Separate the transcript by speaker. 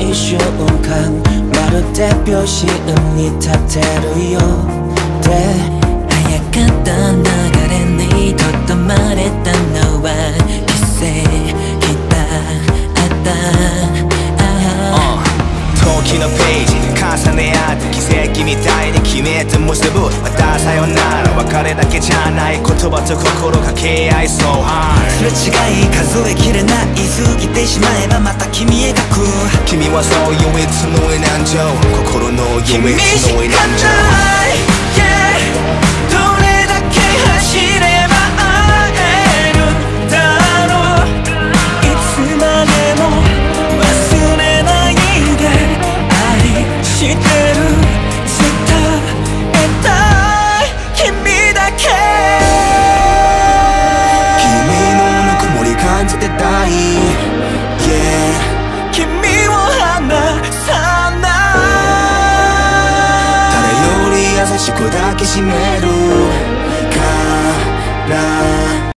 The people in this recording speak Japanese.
Speaker 1: い瞬間まるで秒針に立てるよって
Speaker 2: 早かった流れにとどまれたのは奇跡だった
Speaker 3: 時のページ重ね合って奇跡みたいに決めて結ぶまたさよなら別れだけじゃない言葉と心掛け合い So hard
Speaker 2: すれ違い数えきれない過ぎてしまえばまた君描く
Speaker 3: 君はそう唯一の難情心の唯一の難情
Speaker 2: どれだけ走れば会えるんだろういつまでも忘れないで愛してる伝えたい君だけ
Speaker 3: 君のぬくもり感じてたい、
Speaker 2: 君を離さない
Speaker 3: 誰より優しく抱きしめ